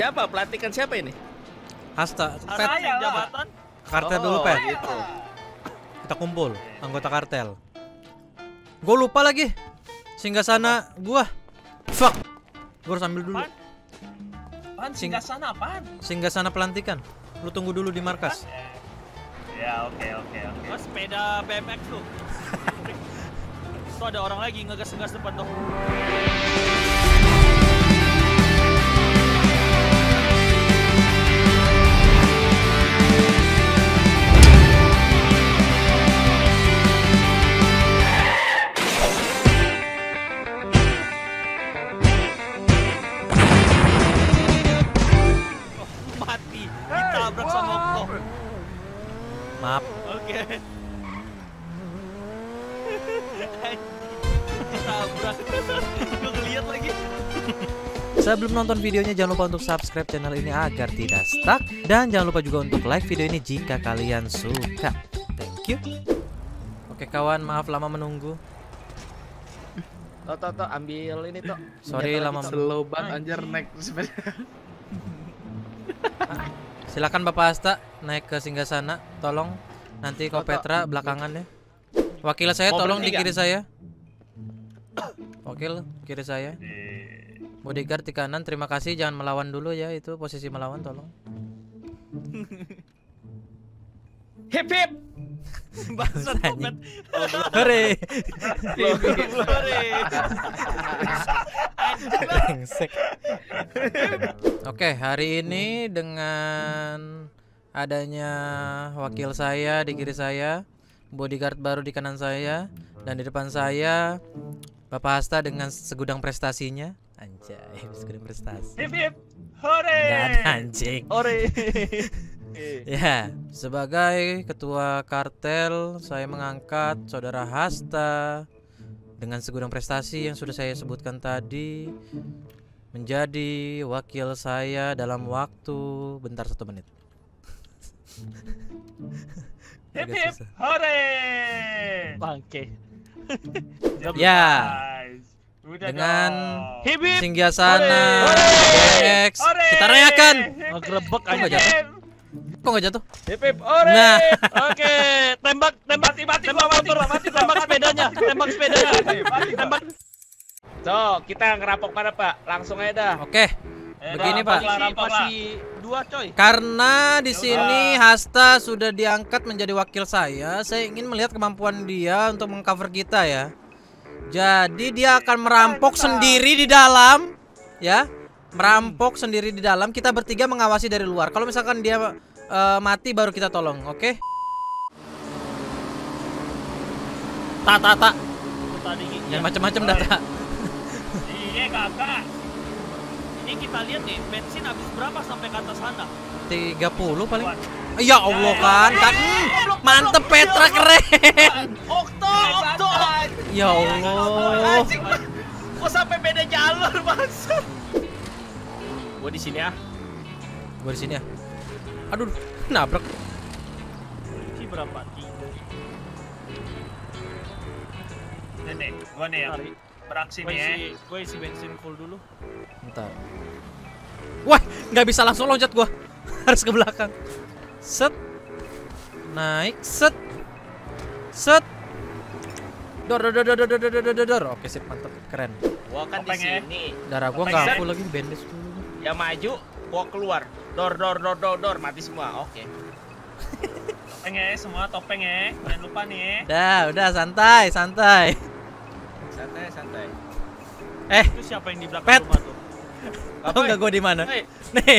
siapa? Pelantikan siapa ini? Hasta, Pet. Jabatan. Kartel dulu, Pet. Gitu. Kita kumpul, anggota kartel. Gue lupa lagi. Singgasana gua. Fuck. Gue harus ambil dulu. Apaan? Singgasana apaan? Singgasana pelantikan. Lu tunggu dulu di markas. Ya, oke. Mas, sepeda BMX lu. Tuh ada orang lagi ngegas-ngegas depan tuh. Mati, ditabrak sama Okto. Maaf. Oke. Ditabrak. Gue ngeliat lagi. Sebelum nonton videonya jangan lupa untuk subscribe channel ini agar tidak stuck. Dan jangan lupa juga untuk like video ini jika kalian suka. Thank you. Oke kawan, maaf lama menunggu. Toh, ambil ini toh. Sorry Senjata lama lagi, Toh. menunggu. Slow banget anjir naik sepeda. Silakan Bapak Hasta naik ke Singgasana. Tolong nanti Ko Petra belakangan ya. Wakil saya Mau tolong di berhenti kiri saya. Wakil kiri saya. Bodyguard di kanan. Terima kasih, jangan melawan dulu ya, itu posisi melawan tolong. Hip hip. Bangsat banget. Hore. Hore. Brengsek. Oke, hari ini dengan adanya wakil saya di kiri saya, bodyguard baru di kanan saya, dan di depan saya Bapak Hasta dengan segudang prestasinya. Anjay, segudang prestasi. Hip hip. Hore. Gak ada anjing. Hore. Ya, sebagai ketua kartel saya mengangkat Saudara Hasta dengan segudang prestasi yang sudah saya sebutkan tadi menjadi wakil saya dalam waktu bentar 1 menit. Hip Agak hip. susah. Hore. Bangke. Ya, Guys. Udah dengan dong. Hip hip. Singgasana Hore. BMX Hore. kita rayakan. Ngegerebek Kok nggak aja. jatuh? Kok nggak jatuh? Hip hip. Ore. Nah, Oke, tembak Mati, motor, tembak sepedanya, tembak sepedanya. Tembak. So, kita ngerampok mana Pak? Langsung aja dah. oke. Begini, Pak. Masih 2 coy. Karena di sini Hasta sudah diangkat menjadi wakil saya ingin melihat kemampuan dia untuk mengcover kita ya. Jadi dia akan merampok sendiri di dalam, ya, merampok sendiri di dalam. Kita bertiga mengawasi dari luar. Kalau misalkan dia mati, baru kita tolong, oke? Tak. Tadi Jangan macam-macam data. Iya kakak. ini kita lihat nih, bensin habis berapa sampai ke atas sana? 30 paling. Ya Allah kan. Mantep Petra, keren. Okto. Ya Allah. Kok sampai beda jalur, Mas? Gua di sini ya. Gua di sini ya. Aduh, nabrak. Ini berapa? 3. Nih, gua nih yang beraksi nih ya. Gue isi bensin full dulu. Bentar. Wah, nggak bisa langsung loncat gua. Harus ke belakang. Set. Naik, set. Set. Dor. Oke, sip, mantap, keren. Gua kan di Topeng ya. sini. Darah gua Topeng nggak ya. full lagi, bandage dulu. Yang maju, gua keluar. Dor, mati semua. Oke. Topeng ya, semua topeng ya. Jangan lupa nih. Udah, santai. Santai. Itu siapa yang di belakang Pet. rumah tuh? Tahu nggak gua di mana? Hei, Nih,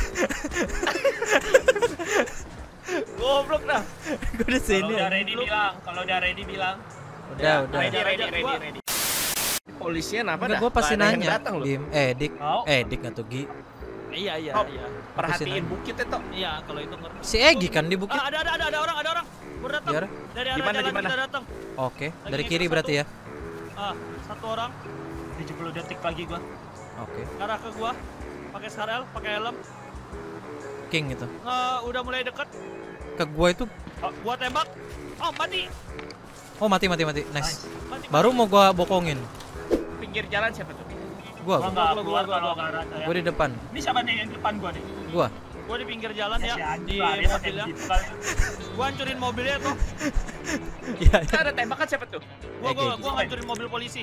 goblok dah. gua di Kalau sini. udah ready bilang. Kalau udah ready bilang. Udah. Ready. Polisinya apa Enggak, dah? gua pasti Nggak ada yang nanya. datang loh. Dik, Mau? Dik atau Gi. Iya. Oh. Iya. Perhatiin nanya. bukit itu. Iya, kalau itu ngerti. Si Egi kan di bukit. Ada orang. Baru datang. Biar. Dari arah Gimana, jalan gimana? kita datang. Oke, Lagi dari ngikut kiri satu. berarti ya. 1 orang 70 detik lagi gua. Oke, arah ke gua. Pakai skarel, pakai helm. King itu. Udah mulai deket. Ke gua itu. Gua tembak. Oh, mati. Oh, mati. Nice. Mati. Baru mau gua bokongin. Pinggir jalan siapa tuh? Gua. Nggak keluar kalau nggak ada ya. Gua di depan. Ini siapa nih yang depan gua nih? Gua. Gua di pinggir jalan ya, Si anjing di lah, dia pakai mobilnya. gitu kan. Gua hancurin mobilnya tuh. Iya. Ada tembakan siapa tuh? Gua hancurin mobil polisi.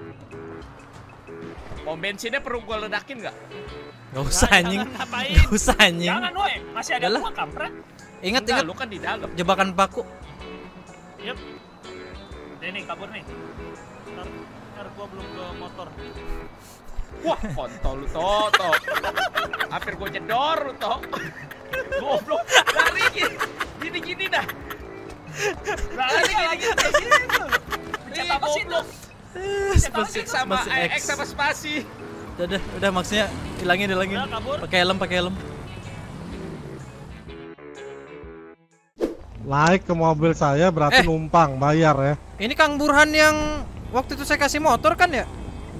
Pom bensinnya perlu gua ledakin nggak? Gak usah Nah, anjing. jangan ngapain. Gak usah anjing. Jangan woi, masih ada Yalah. gua kampret. Ingat Enggak, ingat lu kan di dalam. jebakan paku. Yep. Nih kabur nih. Ntar gua belum ke motor. Wah, kontol lu Toh. Hampir gua jedor lu Toh. Goblok. Lari gini dah. Lagi kayak gini tuh. Pencet apa sih tuh? Spasi- Sama spasi X sama spasi. Udah maksudnya hilangin. Udah, kabur. Pakai helm. Naik ke mobil saya berarti numpang, bayar ya. Ini Kang Burhan yang waktu itu saya kasih motor kan ya?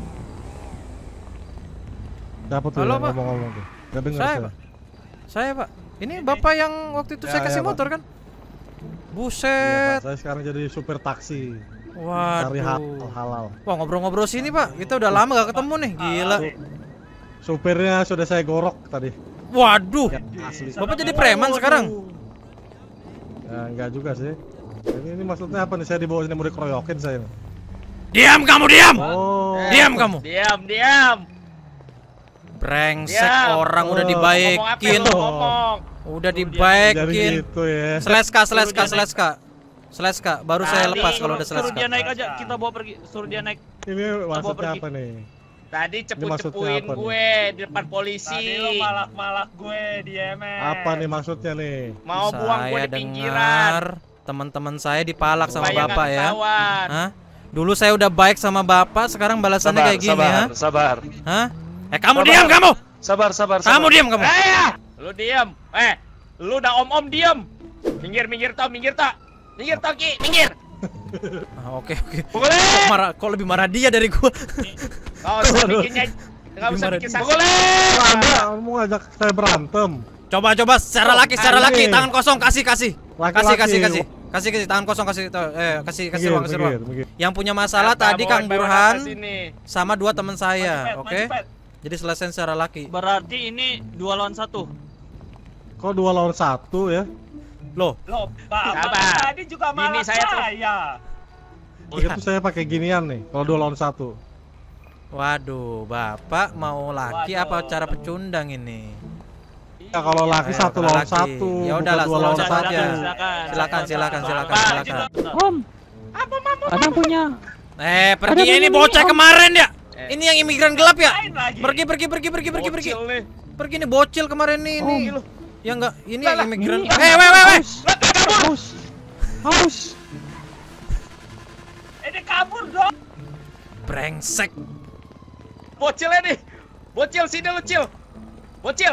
Siapa tuh Halo, yang Pak. ngomong-ngomong tuh? Gak dengar Saya, saya. Pak. Saya, Pak. Ini Bapak yang waktu itu Ya, saya kasih ya, Pak. motor kan? Iya, Buset. Pak. Saya sekarang jadi supir taksi. Cari Waduh. halal. Wah, ngobrol-ngobrol sini, Pak. Kita udah lama gak ketemu nih. Gila. Supirnya sudah saya gorok tadi. Waduh. Ya, asli. Bapak jadi preman sekarang. Ya, enggak juga sih. Ini maksudnya apa nih? Saya dibawa sini mau dikeroyokin saya. Diam kamu, diam. Oh. Diam kamu. Diam. Brengsek, Diam. orang udah Oh, dibaikin. Ngomong. Udah Jadi dibaikin. gitu ya. Sleska. Baru saya Tadi lepas kalau udah Suruh dia sleska. naik aja, kita bawa pergi. Suruh dia naik. Ini maksudnya pergi. apa nih? Tadi maksudnya ceput-cepuin apa nih? gue di depan polisi. Tadi lo malak-malak gue di ML. Apa nih maksudnya nih? Mau buang gue Saya di pinggiran. dengar teman-teman saya dipalak sama Supaya Bapak nggak ya. ketahuan. Hah? Dulu saya udah baik sama Bapak, sekarang balasannya kayak gini ya. Sabar. Hah? Kamu diam kamu. Sabar. Kamu diam kamu. Lu diam. Lu udah om-om diam. Minggir Toh. Minggir Toh, Ki. Minggir. Oke. Boleh. Kok lebih marah dia dari gua? Nggak usah bikinnya. Nggak usah Gimana bikin dia? saksi. Anda mau ngajak saya berantem? Coba secara laki, ini. tangan kosong kasih. Laki-laki. Kasih tangan kosong kasih Minggir, ruang. minggir. Yang punya masalah Kata tadi bawa Kang Burhan ke sini. sama dua teman saya, Maju, oke? Pet. Jadi selesai secara laki. Berarti ini 2 lawan 1. Kok 2 lawan 1 ya? Loh, Lo, Pak, Sabar. tadi juga Bini malak saya tuh. saya. Itu saya pakai ginian nih. Kalau 2 lawan 1. waduh, Bapak mau laki Waduh. apa cara pecundang ini? Ya kalau laki 1 kalau lawan laki. 1. Ya udahlah, 2 lawan silakan, 1. Silakan. Om, ada yang punya. Pergi Ada ini bunyi, bocah Om. kemarin ya. Ini yang imigran gelap ya? Lain lagi. Pergi. Bocil nih. Pergi nih bocil kemarin nih ini. Om. Ya enggak, ini yang imigran. Ini, Om. Weh. Haus. Ini kabur dong. Brengsek. Bocilnya nih. Bocil sini lu, Cil. Bocil,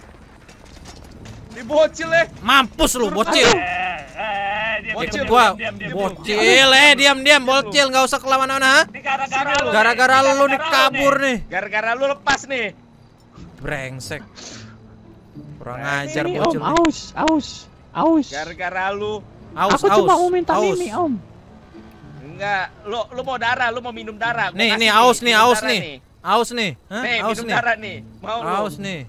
Di bocil Mampus lu bocil. Diam, Bocil. diam, Gua diam, diam, diam. bocil, diam bocil, enggak usah kelamaan-lamaan ha. Ini gara-gara lu. Gara-gara lu nih kabur nih. Gara-gara lu lepas nih. Brengsek. Kurang ajar Ini bocil. Om, aus. Gara-gara lu. Aus. Aku cuma mau minta aus. Mimi, Om. Enggak, lu mau darah, lu mau minum darah. Gua Nih, kasih aus nih, minum aus darah nih. Aus nih. Hah? Nih, Aus minum nih. darah nih. Mau lu? Aus nih.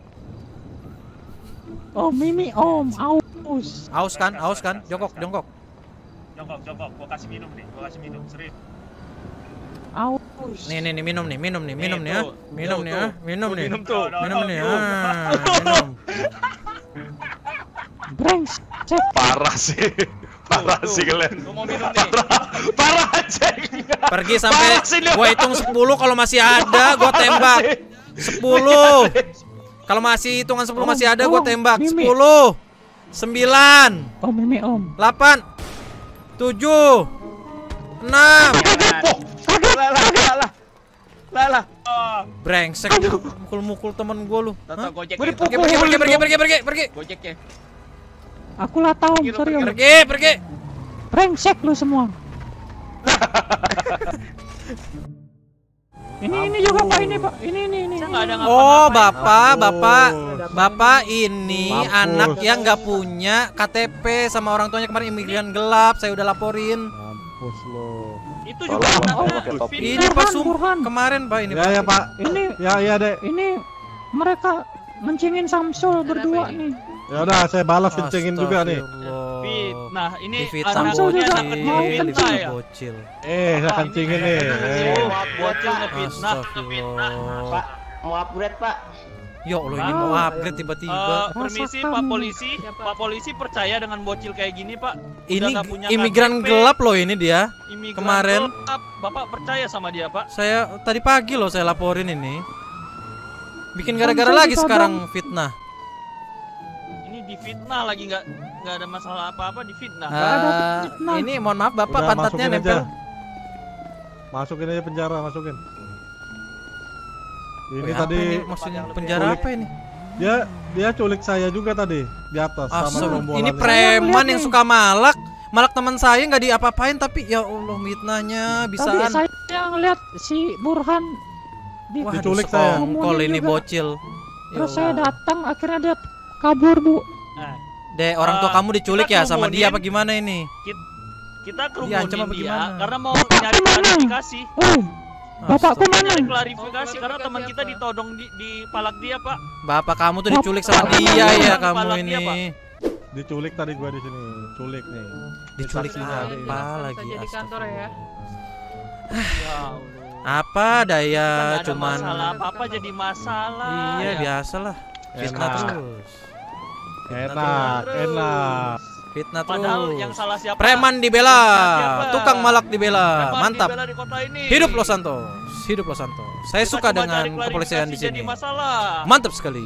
Oh, Mimi, Om, aus. Aus kan? Jongkok. Jongkok. Gua kasih minum nih. Serius. Aus. Nih, minum nih ya. tuh. Minum Tuh, nih ya. tuh. Minum nih. Minum tuh. Minum nih. tuh. Minum. Brengsek. Parah sih kalian. Lu mau minum nih. Parah aja. Pergi sampai Parah sih lu. gua hitung 10 kalau masih ada gua tembak. 10. Kalau masih hitungan 10 masih ada gua tembak. Mimi. 10. 9. Oh, Mimi, Om. 8. 7. 6. Lah. Brengsek. Mukul-mukul temen gua lu. Toto Hah? gojek. Pergi. Gojeknya. Aku lata, Om. Sorry, Om. Pergi. Brengsek lu semua. Ini juga Pak, ini Pak. Ini. Saya nggak ada Oh, ngapa-ngapain. Bapak ini Mampus. anak yang nggak punya KTP sama orang tuanya kemarin imigran gelap. Saya udah laporin. Mampus lo. Itu juga anaknya. Ini Pak Sum Burhan. kemarin Pak ini. Ya ya Pak. Ini Ya Dek. ini mereka mencingin Samsul berdua nih. Ya udah saya balas kencengin juga nih. Nah, ini Difitnah Samsul anaknya juga anak kecil mau ngefitnah kencing. ya. Bocil. Saya kencengin nih. Bocil ngefitnah. Astagfirullah. Mau upgrade Pak. Ya Allah ini mau upgrade tiba-tiba. Permisi Pak Polisi. Pak Polisi percaya dengan bocil kayak gini Pak? Ini nggak punya imigran KTP. gelap loh ini dia. Imigran Kemarin. gelap. Bapak percaya sama dia Pak? Saya tadi pagi loh saya laporin ini. Bikin gara-gara Samsul lagi ditodong. sekarang fitnah. Ini difitnah lagi, nggak ada masalah apa-apa difitnah. ada fitnah. Ini mohon maaf Bapak Udah, pantatnya masukin nempel. aja. Masukin aja penjara, masukin. Ini Apa tadi ini? Maksudnya penjara Culik. apa ini? dia culik saya juga tadi di atas sama Astagfirullah. Ini rombolannya. preman Lihat yang nih. suka malak. Malak teman saya nggak diapa-apain tapi ya Allah mitnahnya Tadi bisaan. saya ngeliat si Burhan Wah, diculik saya. sekongkol ini Juga. bocil. Ya terus saya Allah. datang akhirnya dia kabur Bu. Nah, Dek, orang tua kamu diculik kita ya sama dia kerumunin. apa gimana ini? kita Diancam kerumunin apa dia gimana? karena mau Bapakku nyari mana? klarifikasi. Bapakku Kita mana? nyari klarifikasi karena teman kita ditodong di palak dia Pak. Bapak kamu tuh diculik sama Bapak dia kamu ya yang kamu kepala ini. dia, Pak. Diculik tadi gua di sini, culik nih. Diculik Saksinya ada ini. apa lagi? Saja di kantor ya. Ya Allah. Apa daya Kita nggak ada cuman masalah apa-apa jadi masalah. iya ya. biasalah. Fitnah Enak. terus. Enak, Terus. enak. Fitnah Padahal terus. yang salah siapa? Preman dibela, Siapa? tukang malak dibela. Preman Mantap. dibela di kota ini. Hidup Los Santos. Hidup Los Santos. Saya Kita suka cuma dengan cari klarifikasi kepolisian di jadi sini. masalah. Mantap sekali.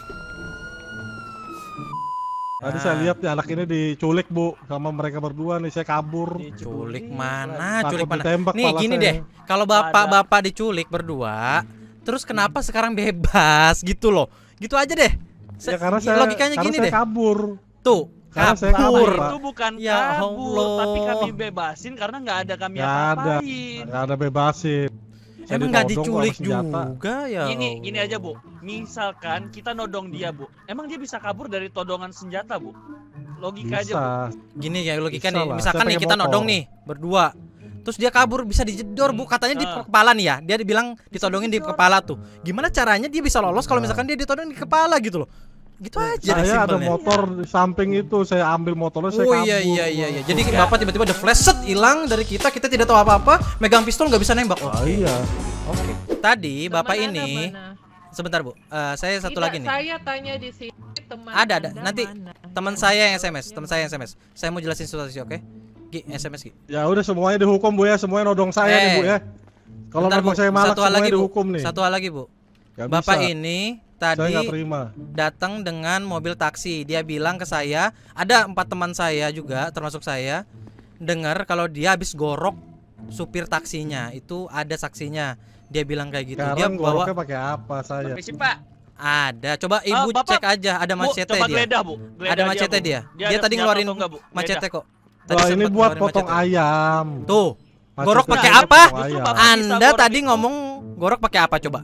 Tadi saya lihat nih anak ini diculik Bu sama mereka berdua nih, saya kabur. Culik mana? Takut Culik mana? ditembak Nih pala gini saya. deh, kalau bapak-bapak diculik berdua, terus kenapa sekarang bebas gitu loh? Gitu aja deh. Ya karena saya logikanya karena gini saya deh. kabur. Tuh, Karena saya kabur. kabur. Itu bukan Ya kabur, Allah. tapi kami bebasin karena nggak ada kami Nggak ada. apa-apain. Nggak ada bebasin. Saya Emang nggak ditodong diculik sama senjata. juga ya? Gini aja Bu, misalkan kita nodong dia Bu, emang dia bisa kabur dari todongan senjata Bu? Logika aja Bu. Bisa. Gini ya logika Bisa nih, lah, misalkan saya nih pakai kita motor. nodong nih berdua. Terus dia kabur bisa dijedor Bu, katanya di kepala nih ya. Dia dibilang ditodongin di kepala tuh. Gimana caranya dia bisa lolos kalau misalkan dia ditodong di kepala gitu loh. Gitu aja deh Saya ada simpelnya. motor di samping itu, saya ambil motornya, saya Oh kabur. iya. Jadi bapak tiba-tiba ada flash set hilang dari kita tidak tahu apa-apa, megang pistol nggak bisa nembak. Ah, iya. Oke. Tadi bapak Teman ini Anda mana? sebentar Bu, saya satu Tidak, lagi nih. Saya tanya di sini teman Ada. Anda Nanti mana? teman saya yang SMS. Saya mau jelasin situasi, oke? Gi, SMS Gi. Ya udah semuanya dihukum Bu ya, semuanya nodong saya nih Bu ya. Kalau Bentar, nodong Bu. saya malah Satu hal semuanya lagi, Bu. dihukum nih. Satu hal lagi Bu. Nggak Bapak bisa. ini Saya tadi nggak terima. datang dengan mobil taksi. Dia bilang ke saya, ada 4 teman saya juga termasuk saya, dengar kalau dia habis gorok supir taksinya. Itu ada saksinya. Dia bilang kayak gitu. Dia Sekarang bawa goroknya pakai apa saya? Permisi Pak. ada. Coba Ibu Bapak, cek aja, ada Bu, machete coba dia. geledah Bu. Geledah Ada machete Bu. dia. Dia ada tadi senjata ngeluarin atau enggak, Bu? machete Geledah. kok. Tadi Wah ini sempet buat ngeluarin potong machete. ayam. Tuh. Machete Gorok pakai buat apa? potong ayam. Bapak bisa Anda gorok tadi itu. ngomong gorok pakai apa coba?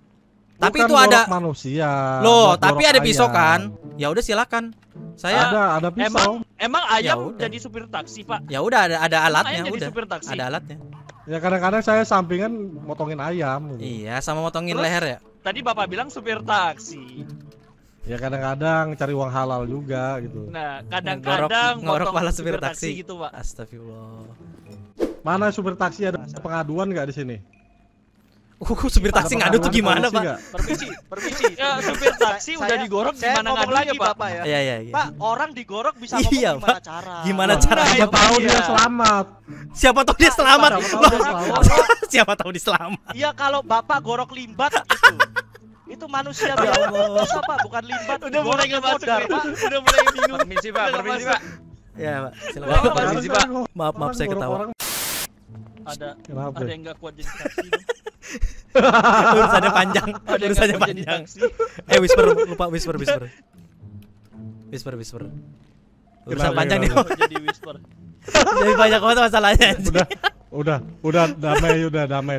Tapi Bukan itu ada gorok manusia. loh, buat tapi gorok ada pisau ayam. kan? Ya udah silakan. Saya Ada pisau. Emang ayam Ya udah. jadi supir taksi Pak? ya udah ada alatnya Ayam jadi udah. supir taksi. Ada alatnya. Ya kadang-kadang saya sampingan motongin ayam. Gitu. Iya, sama motongin Terus? leher ya. Tadi Bapak bilang supir taksi. Ya kadang-kadang cari uang halal juga gitu. Nah, kadang-kadang ngorok motong pala supir taksi gitu Pak. Astagfirullah. Mana supir taksi ada pengaduan nggak di sini? Supir taksi ngadu tuh gimana, polisi Pak? nggak? Permisi. Ya, supir taksi udah digorok Saya gimana ngomong lagi ngadunya Pak? Bapak ya. Iya, iya, iya. Pak, orang digorok bisa ngomong Iya, gimana Pak. cara? Gimana Nah, caranya? Siapa tahu Iya. dia selamat. Siapa tahu dia selamat. Siapa tahu Loh, dia selamat. siapa tahu dia selamat. Iya kalau Bapak gorok limbat gitu. Itu manusia biasa. Masa Pak bukan limbat. Udah mulai digorok nggak masuk modar, nih. Pak. Udah mulai bingung. Permisi Pak, Udah permisi masuk. Pak. Ya, Pak. Bapak, Silakan. permisi, Pak. Maaf, saya Gorok ketawa. orang. Kenapa? Ada yang nggak kuat jadi taksi. Urusannya panjang. Ada yang Urusannya nggak kuat jadi panjang. taksi. Whisper, lupa whisper. Whisper. Urusan Kenapa, panjang nih. kenapa? Jadi whisper. Jadi banyak banget masalahnya. Udah damai.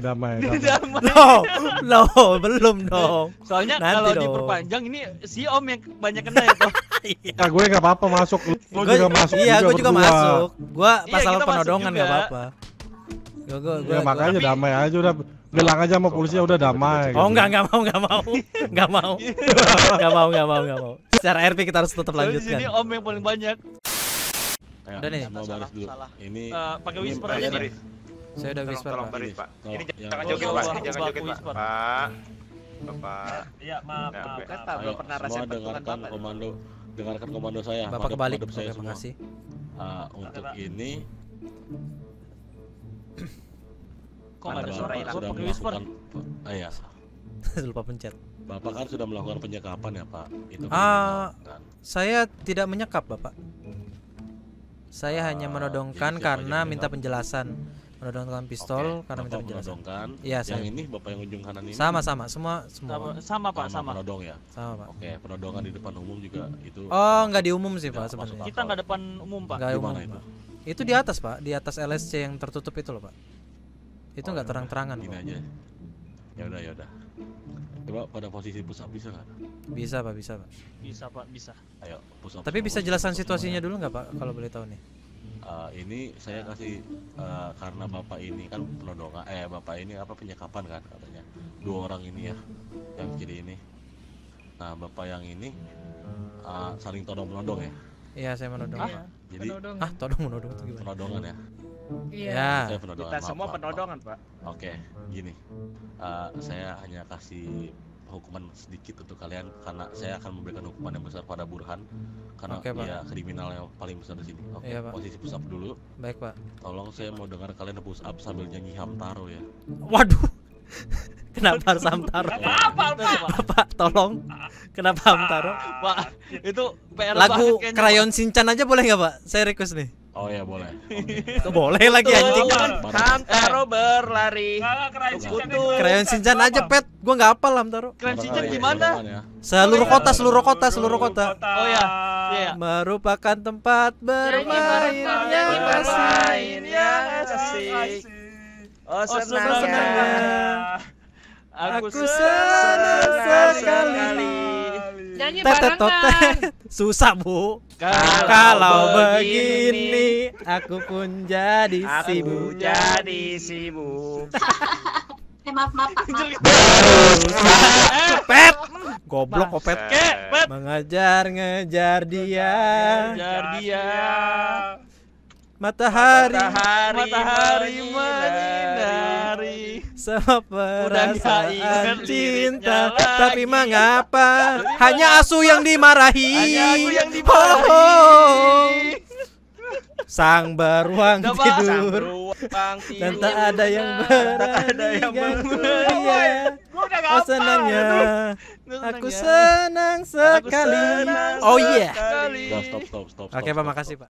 No, belum dong. Soalnya Nanti kalau dong. diperpanjang ini si Om yang banyak kena ya toh. Ya gue nggak apa-apa masuk. Lo juga masuk. Iya, gue juga berdua. masuk. Gua Iya, pasal kita masuk penodongan juga. nggak apa-apa. Ya makanya damai aja udah bilang aja sama polisi udah damai. Oh gitu. enggak mau. Secara RP kita harus tetap Soalnya di lanjutkan. sini om yang paling banyak. Udah nih. Mau baris dulu. Ini Pakai ini whisper baris, aja nih. baris. Saya udah whisper, Tolong Pak. baris, Pak. Ini yang- jangan joget, Pak. Ini jangan Baku joget, Pak. whisper. Pak. Bapak. Iya, maaf. Ya, maaf, oke. maaf. Pak, Ayo, belum pernah semua rasain bentukan dengarkan Bapak. komando saya. Bapak Madep- kebalik. madep Oke, saya semua. makasih. Untuk ini Kok nggak ada Bapak suara hilang? sudah Pakai whisper. melakukan iya. Lupa pencet. Bapak kan sudah melakukan penyekapan ya, Pak. Itu Ah. kriminal, kan? Saya tidak menyekap, Bapak. Saya hanya menodongkan jadi siapa karena aja minta menyekap? penjelasan. Menodongkan pistol Oke, karena minta Bapak penjelasan. menodongkan. Iya, Yang saya. ini Bapak yang ujung kanan ini. Sama, semua. Sama Pak, sama. penodong ya. Sama, Pak. Oke, penodongan di depan umum juga itu. Oh, nggak di umum sih, Tidak Pak, masuk sebenarnya. Kita nggak depan umum, Pak. Nggak Di umum, mana itu? Pak. Itu di atas, Pak, di atas LSC yang tertutup itu loh, Pak. Itu nggak terang-terangan, Gini Pak. aja. Ya udah. Coba pada posisi push up bisa nggak? Bisa, Pak, bisa, Pak. Bisa, Pak, bisa. Ayo push up. Tapi semua, bisa push up jelaskan semua. situasinya dulu nggak, Pak, kalau boleh tahu nih? Ini saya kasih karena bapak ini kan penodongan, bapak ini apa penyekapan kan katanya. 2 orang ini ya, yang kiri ini. Nah bapak yang ini saling todong menodong ya. Iya, saya menodong, Pak. Jadi Todong menodong itu gimana? penodongan ya. Iya. Ya. Saya penodongan. Kita maaf, semua maaf, penodongan, Pak. maaf. Oke, gini. Saya hanya kasih hukuman sedikit untuk kalian karena saya akan memberikan hukuman yang besar pada Burhan karena Oke, Pak. dia kriminal yang paling besar di sini. Oke, Iya, Pak. posisi push up dulu. Baik, Pak. Tolong saya mau dengar kalian push up sambil nyanyi Hamtaro ya. Waduh. Kenapa harus Hamtaro? Apa, Pak? Bapak, tolong. Kenapa Hamtaro? Pak, itu PR Lagu banget kayaknya, Krayon Shinchan aja boleh nggak, Pak? Saya request nih. Oh ya boleh. Boleh lagi anjing. Hamtaro berlari. Kutu. Krayon Shinchan aja, Pet. Gua nggak hafal Hamtaro. Keren Shinchan gimana? Ya. Seluruh kota. Oh ya, iya. Merupakan tempat bermain yang asik. Bermain yang asik. Oh senangnya. Aku senang sekali. Nyanyi Tetet barengan. Susah, Bu. Kalau begini aku pun jadi Aku sibuk. jadi sibuk. Maaf Pak. Pet. Goblok kok, Pet. Pet. Mengejar-ngejar dia. Jar dia. Matahari Matahari menyinari. sama Udah nggak perasaan ingat cinta. liriknya Tapi lagi. mengapa hanya Asu yang dimarahi? Hanya aku yang dimarahi. Sang beruang Udah, Pak. tidur dan tak ada yang berani yang ganggu berani. dia. Gua udah Oh senangnya, aku senang sekali. senang Oh iya. sekali. Udah stop. Oke, Pak, makasih, Pak.